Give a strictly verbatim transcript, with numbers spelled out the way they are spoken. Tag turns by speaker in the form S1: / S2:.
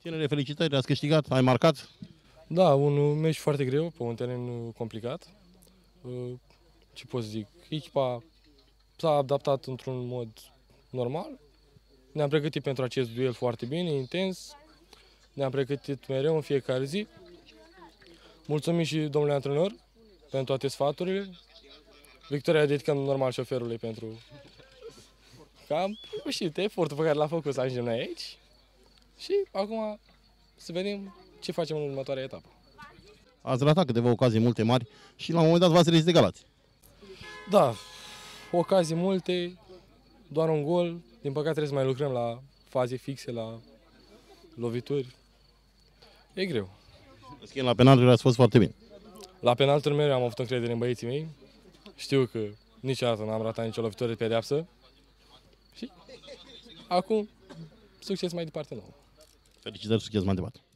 S1: Tinere, felicitări, ați câștigat, ai marcat.
S2: Da, un meci foarte greu, pe un teren complicat. Ce pot să zic? Echipa s-a adaptat într-un mod normal. Ne-am pregătit pentru acest duel foarte bine, intens. Ne-am pregătit mereu în fiecare zi. Mulțumim și domnului antrenor pentru toate sfaturile. Victoria dedicăm normal șoferului pentru că am reușit efortul pe care l-a făcut să ajungem noi aici. Și acum să vedem ce facem în următoarea etapă.
S1: Ați ratat câteva ocazii multe mari și la un moment dat v-ați rezist de Galați.
S2: Da, ocazii multe, doar un gol. Din păcate trebuie să mai lucrăm la faze fixe, la lovituri. E greu.
S1: În schimb, la penalturi ați fost foarte bine.
S2: La penalturi mereu am avut încredere în băieții mei. Știu că niciodată n-am ratat nicio lovitură de pedeapsă. Și acum, succes mai departe nou.
S1: Felicitări, succes mai departe.